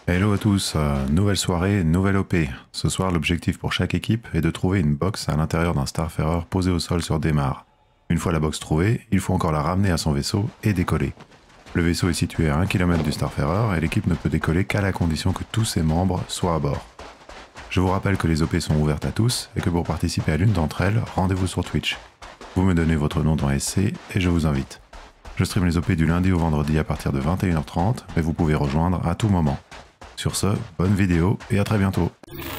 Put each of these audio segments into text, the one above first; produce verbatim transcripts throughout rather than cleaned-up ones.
Hello à tous, euh, nouvelle soirée, nouvelle O P. Ce soir, l'objectif pour chaque équipe est de trouver une box à l'intérieur d'un Starfarer posé au sol sur démarre. Une fois la box trouvée, il faut encore la ramener à son vaisseau et décoller. Le vaisseau est situé à un kilomètre du Starfarer et l'équipe ne peut décoller qu'à la condition que tous ses membres soient à bord. Je vous rappelle que les O P sont ouvertes à tous et que pour participer à l'une d'entre elles, rendez-vous sur Twitch. Vous me donnez votre nom dans S C et je vous invite. Je stream les O P du lundi au vendredi à partir de vingt et une heures trente, mais vous pouvez rejoindre à tout moment. Sur ce, bonne vidéo et à très bientôt. On va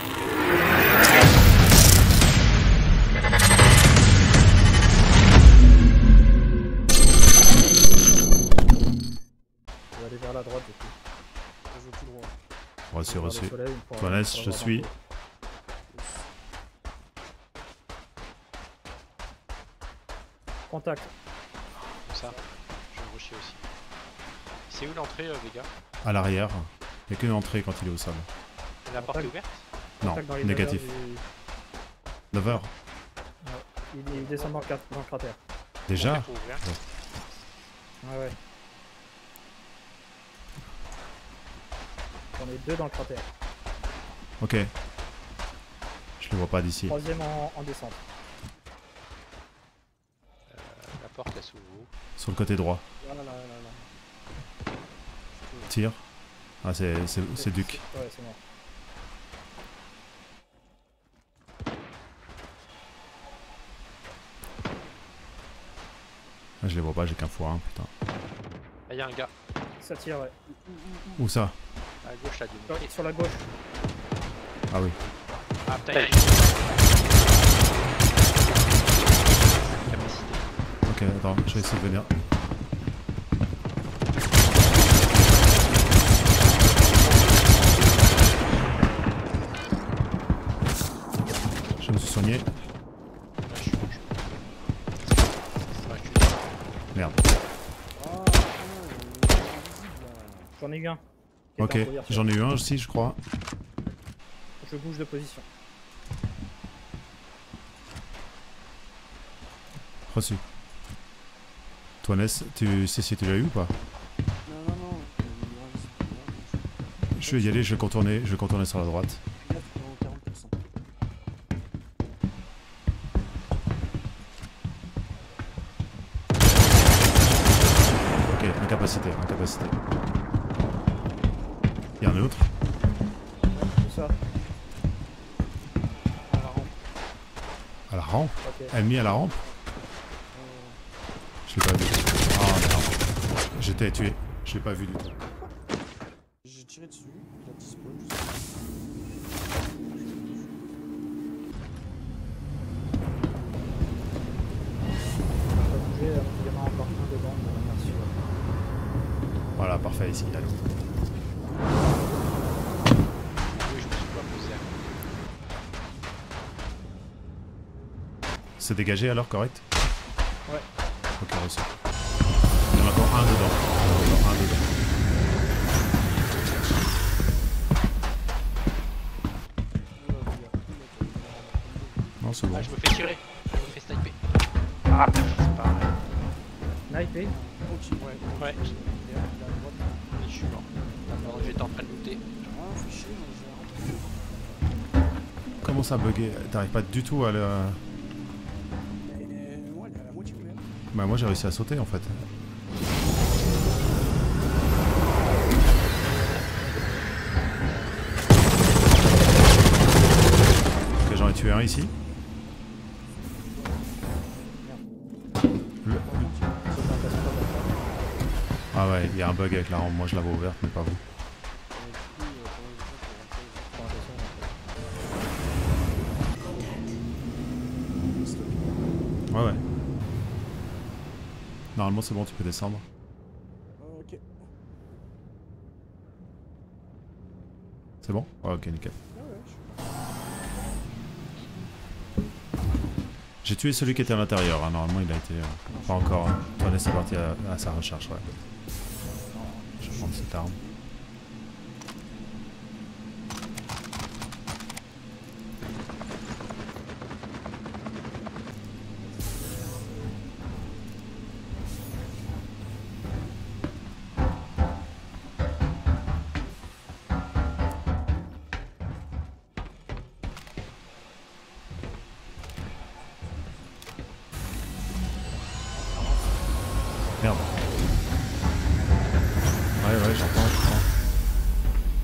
aller vers la droite du coup. Je joue tout droit. Reçu, Vers le reçu. soleil, pour- Toinès, pour je avoir suis. l'info. Contact. Comme ça, je vais me rusher aussi. C'est où l'entrée, euh, les gars? À l'arrière. Il n'y a qu'une entrée quand il est au sol. La porte est ouverte? Non, Contact dans les négatif. neuf heures du- neuf heures. Il, il descend dans le, crat- dans le cratère. Déjà Entrée pour ouvrir. Ouais ouais. J'en ai deux dans le cratère. Ok. Je le vois pas d'ici. Troisième en, en descente. Euh, la porte là s'ouvre où? Sur le côté droit. Là là là là là. Tire. Ah, c'est c'est- c'est Duc. Ouais, c'est mort. Ah, je les vois pas, j'ai qu'un fois un, putain. Ah, y'a un gars. Ça tire, ouais. Où ça? À gauche là, du Sur, sur la gauche. Ah oui. Ah putain, il y a une capacité. Ok, attends, je vais essayer de venir. Je me suis soigné. Ouais, je suis rouge. Ouais, je suis... Merde. J'en ai eu un. Qui est Ok, en couverture. j'en ai eu un aussi, je crois. Je bouge de position. Reçu. Toi, Ness, tu sais si tu l'as eu ou pas? Non, non, non. Je vais y aller, je vais contourner, je vais contourner sur la droite. Là, tu prends quarante pour cent. Ok, incapacité, incapacité. Il y a un autre. Tout ça. À la rampe. Ok. Ennemi à la rampe. Je l'ai pas vu. Ah merde. J'étais tué. Je l'ai pas vu du tout. J'ai tiré dessus, il a disparu. On va bouger, euh, il y en a encore un devant, on va faire sûr. Voilà, parfait, ici, allez. Oui, je me suis pas posé. C'est dégagé alors, correct? Ouais. Ok, reçu. Il y en a encore un dedans. Il y en a encore un dedans. Non, c'est bon. Ah, je me fais tirer. Je me fais sniper. Ah putain, c'est pas vrai. Sniper. Ouais, ouais. Je suis mort. Alors, j'étais en train de looter. Ah, fais chier, Comment ça bugger? T'arrives pas du tout à le... mais j'ai- moi, elle est à la moitié ouverte. Bah moi j'ai réussi à sauter en fait. Ok, j'en ai tué un ici. Le- Ah ouais, il y a un bug avec la rampe, moi je l'avais ouverte mais pas vous. Ouais ouais. Normalement c'est bon, tu peux descendre. Ok. C'est bon? Ouais, ok, nickel. Ah ouais, je suis J'ai tué celui qui était à l'intérieur, hein. Normalement il a été... euh, Pas encore. Hein. Toi, c'est parti à, à sa recherche, ouais. Je vais prendre cette arme.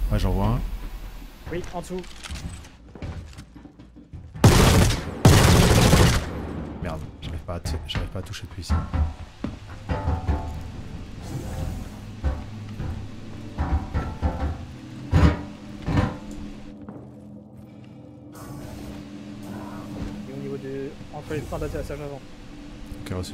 Ouais, j'en vois un. Oui, en dessous. Merde, j'arrive pas, à t- j'arrive pas à toucher depuis ici. Et au niveau de... entre les trains d'atterrissage avant. Ok, reçu.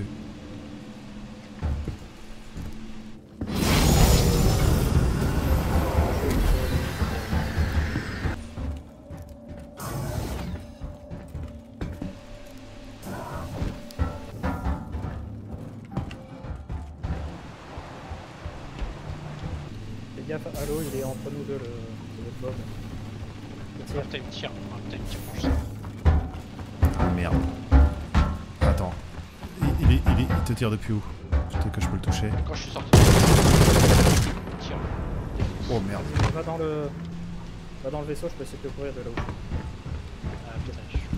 Fais gaffe, Halo, il est entre nous deux, le, le Bob. Le tir. Ah, putain, il me tire. Ah, putain, il me tire quand je sais. Ah merde. Attends. Il, il, est- il, est- il te tire depuis où? Peut-être que je peux le toucher. Quand je suis sorti. Il me tire. Oh merde. Va dans le... Va dans le vaisseau, je peux essayer de te courir de là où je suis. Ah, putain, je suis.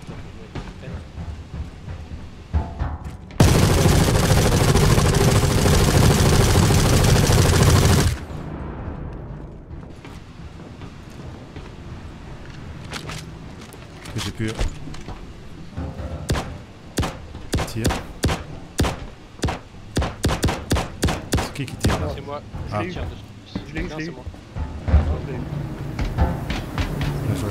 Que j'ai pu... Tire. C'est qui qui tire là? C'est moi. Je Ah. l'ai eu. Tire dessus. Je l'ai eu, Non, je l'ai c'est eu. moi. Non, je l'ai eu. Bien joué.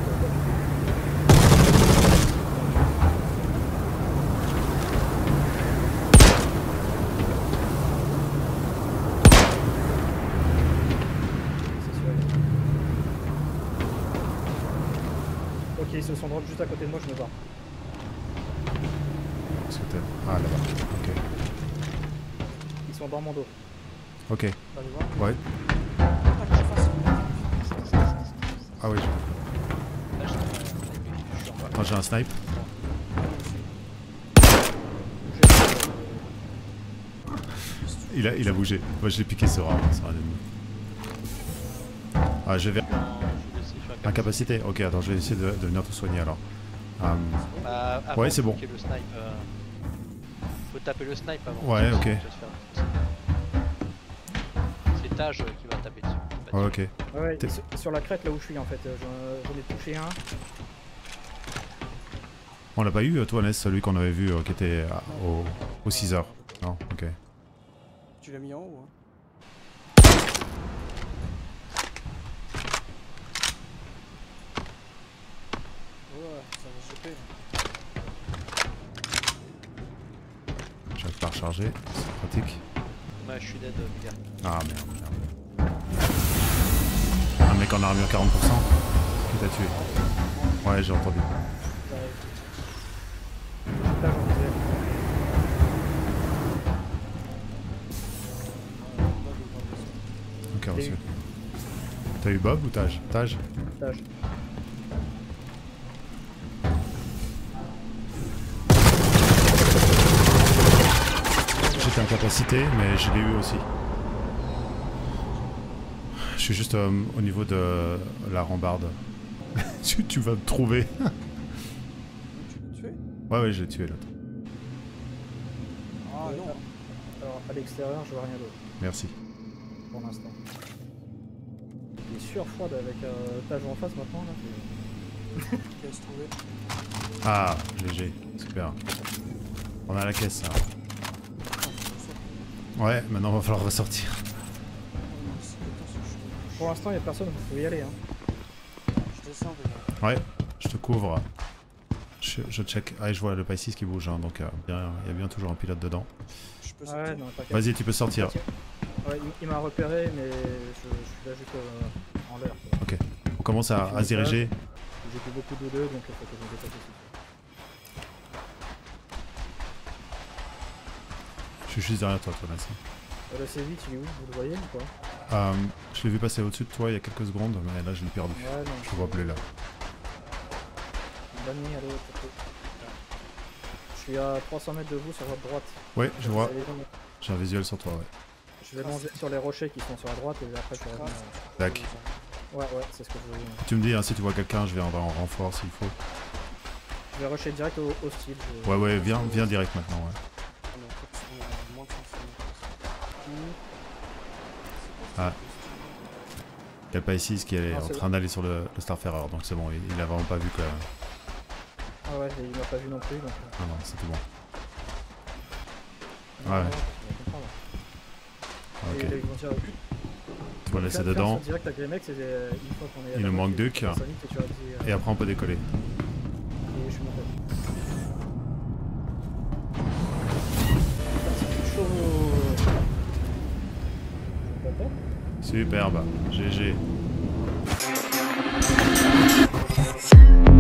C'est sûr. Ok, ils se sont drop juste à côté de moi, je me barre. Est-ce que t'as... Ah là-bas. Ok. Ils sont dans mon dos. Ok. Allez voir. Ouais. Ah, que je fasse. Ah oui. Là, je suis je suis en bas. Attends, j'ai un snipe. Il a, il a bougé. Moi je l'ai piqué sur un, sur un ennemi. Ah, je vais... Non, je vais essayer de faire Incapacité. Ok, attends, je vais essayer de, de venir te soigner alors. Euh, Bah, avant Ouais, c'est de bon. bloquer le snipe, euh, faut taper le snipe avant. Ouais, ok. Tu vas te faire- C'est Taj qui va taper dessus. Pas ouais, dessus. ok. Ouais, ouais, T'es- sur, sur la crête là où je suis en fait, euh, j'en j'en ai touché un. On l'a pas eu, toi, Ness, celui qu'on avait vu euh, qui était à- au, au six heures. Non, ok. Tu l'as mis en haut, hein. Ouais, ça va choper. J'arrive pas à recharger, c'est pratique. Ouais, je suis dead, euh, les gars. Ah merde, merde. Un mec en armure quarante pour cent qui t'a tué. Ouais, j'ai entendu. J'arrive. Là, j'en disais. Ok, J'ai reçu. eu. T'as eu Bob ou Taj? Taj? Tâche. J'étais incapacité, mais je l'ai eu aussi. Je suis juste euh, au niveau de la rambarde. tu, tu vas me trouver. Tu l'as tué? Ouais, ouais, je l'ai tué l'autre. Ah Euh, non. Alors, à l'extérieur, je vois rien d'autre Merci. pour l'instant. Il est sur froide avec euh, Tage en face maintenant là. c'est- Qui va se trouver? Ah, G G, super. On a la caisse, là. Ah, c'est ça. Ouais, maintenant il va falloir ressortir. Oh, non, c'est- attends, c'est chaud. Pour l'instant, il n'y a personne, vous pouvez y aller. Hein. Je descends déjà. Ouais, je te couvre. Je, je check. Ah, je vois le Pisces qui bouge, hein, donc euh, bien- il y a bien toujours un pilote dedans. Je peux Ouais, sortir. non, t'inquiète. Vas-y, tu peux sortir. Ouais, il il m'a repéré, mais je, je suis là juste euh, en l'air. quoi. Ok. On commence à, à se diriger. J'ai fait beaucoup de deux, donc il faut que je me déplace aussi. Je suis juste derrière toi, toi, Nassim. Euh, Le C huit, il est où? Vous le voyez ou quoi? Euh, je l'ai vu passer au-dessus de toi il y a quelques secondes, mais là je l'ai perdu. Ouais, non. Je le vois plus là. Bonne nuit, allô, Toto. Je suis à trois cents mètres de vous sur votre droite. Ouais, je vois. Vous allez dans- J'ai un visuel sur toi, ouais. Je vais manger sur les rochers qui sont sur la droite et après je vais revenir. Tac. Ouais, ouais, c'est ce que je veux. Tu me dis, hein, si tu vois quelqu'un, je viendrai en renfort s'il faut. Je vais rusher direct au, au style. je- Ouais, ouais, viens, viens direct maintenant, ouais. Ah non, en fait, on a moins de cent cinquante. Ah. Il n'y a pas ici ce qui est Ah, en c'est train d'aller sur le, le Starfarer, donc c'est bon, il, il a vraiment pas vu que. Ah ouais, il m'a pas vu non plus. Donc... Ah non, c'est tout bon. Non, Ouais. non, je vais comprendre. Ok. Et là, ils vont dire, Tu vas laisser faire- faire dedans. son direct avec les mecs, c'est euh, une fois qu'on est à Il la nous moitié, manque deux tu que- passes vite et tu leur dis, euh, Et après on peut décoller. et je suis monté. Putain, c'est plus chaud. Je comprends pas. Superbe. G G.